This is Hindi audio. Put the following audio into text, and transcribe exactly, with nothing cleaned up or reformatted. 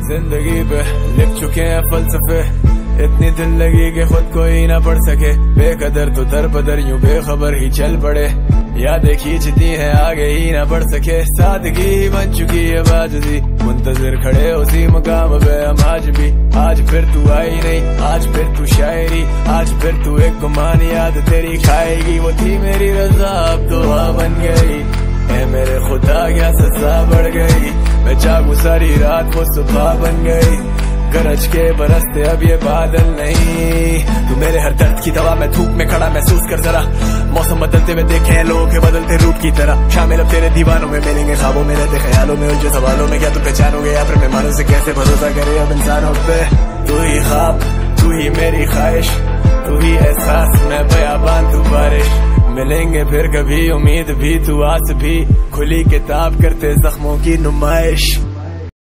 जिंदगी पे लिख चुके हैं फलसफे, इतनी दिल लगी कि खुद को ही ना पढ़ सके। बेकदर तो दर बदर यूं बेखबर ही चल पड़े, यादें खींचती हैं आगे ही ना बढ़ सके। सादगी ही बन चुकी है बाजदी, मुंतजिर खड़े उसी मकाम पे हम आज भी। आज फिर तू आई नहीं, आज फिर तू शायरी, आज फिर तू एक गुमान याद तेरी खाएगी। वो थी मेरी रजा अब तो हाँ बन गई, ऐ मेरे खुदा क्या सजा बढ़ गई। मैं जागू सारी रात वो सुबह बन गई, गरज के बरसते अब ये बादल नहीं। तू मेरे हर दर्द की दवा, मैं धूप में खड़ा महसूस कर जरा। मौसम बदलते हुए देखे हैं लोगों के बदलते रूप की तरह। शामिल अब तेरे दीवानों में मिलेंगे, ख्वाबों में रहते ख्यालों में उलझे सवालों में। क्या तू पहचानोगे या फिर मेहमानों से कैसे भरोसा करे अब इंसानों पे। तू ही ख्वाब, तू ही मेरी ख्वाहिश, तू ही एहसास, मैं बयाबान तू बारिश। मिलेंगे फिर कभी उम्मीद भी, तू आस भी, खुली किताब करते जख्मों की नुमाइश।